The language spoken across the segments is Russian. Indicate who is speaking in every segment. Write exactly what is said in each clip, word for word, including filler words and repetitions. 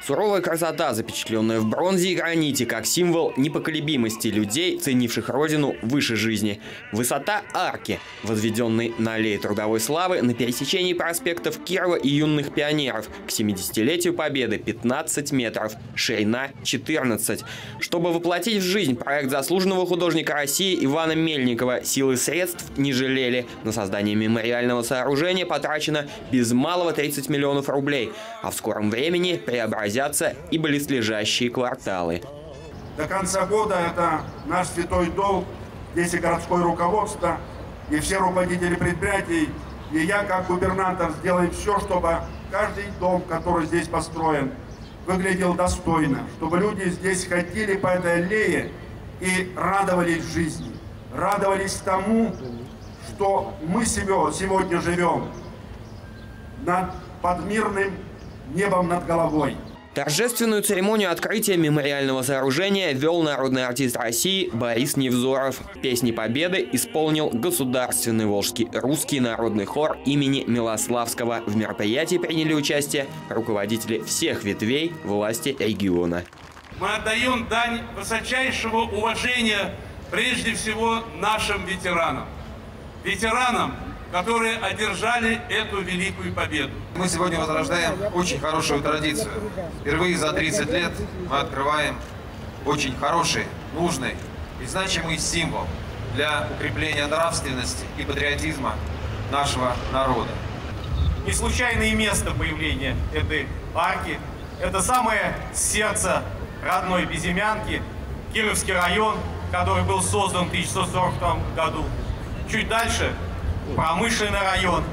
Speaker 1: Суровая красота, запечатленная в бронзе и граните, как символ непоколебимости людей, ценивших родину выше жизни. Высота арки, возведенной на аллее Трудовой Славы на пересечении проспектов Кирова и Юных Пионеров, к семидесятилетию Победы пятнадцать метров, ширина четырнадцать. Чтобы воплотить в жизнь проект заслуженного художника России Ивана Мельникова, силы средств не жалели. На создание мемориального сооружения потрачено без малого тридцать миллионов рублей, а в скором времени преобразятся и близлежащие кварталы.
Speaker 2: До конца года это наш святой долг, здесь и городское руководство, и все руководители предприятий, и я как губернатор сделаем все, чтобы каждый дом, который здесь построен, выглядел достойно, чтобы люди здесь ходили по этой аллее и радовались жизни, радовались тому, что мы сегодня живем над, под мирным небом над головой.
Speaker 1: Торжественную церемонию открытия мемориального сооружения вел народный артист России Борис Невзоров. Песни Победы исполнил Государственный Волжский русский народный хор имени Милославского. В мероприятии приняли участие руководители всех ветвей власти региона.
Speaker 3: Мы отдаем дань высочайшего уважения прежде всего нашим ветеранам. Ветеранам, которые одержали эту великую победу.
Speaker 4: Мы сегодня возрождаем очень хорошую традицию. Впервые за тридцать лет мы открываем очень хороший, нужный и значимый символ для укрепления нравственности и патриотизма нашего народа.
Speaker 3: Не случайное место появления этой арки – это самое сердце родной Безымянки, Кировский район, который был создан в тысяча девятьсот сорок втором году. Чуть дальше – промышленный район.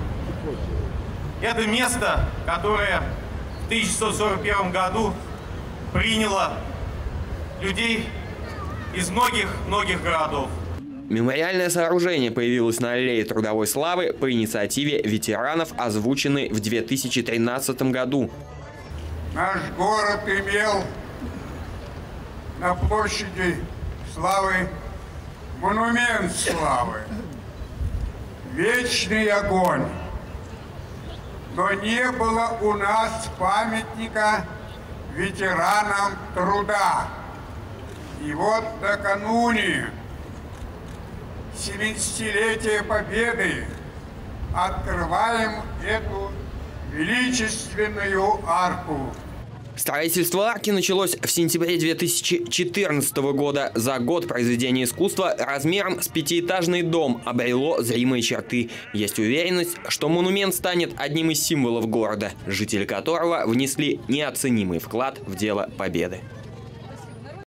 Speaker 3: Это место, которое в тысяча девятьсот сорок первом году приняло людей из многих-многих городов.
Speaker 1: Мемориальное сооружение появилось на аллее Трудовой Славы по инициативе ветеранов, озвученной в две тысячи тринадцатом году.
Speaker 2: Наш город имел на площади Славы монумент славы. Вечный огонь. Но не было у нас памятника ветеранам труда. И вот накануне семидесятилетия Победы открываем эту величественную арку.
Speaker 1: Строительство арки началось в сентябре две тысячи четырнадцатого года. За год произведение искусства размером с пятиэтажный дом обрело зримые черты. Есть уверенность, что монумент станет одним из символов города, жители которого внесли неоценимый вклад в дело победы.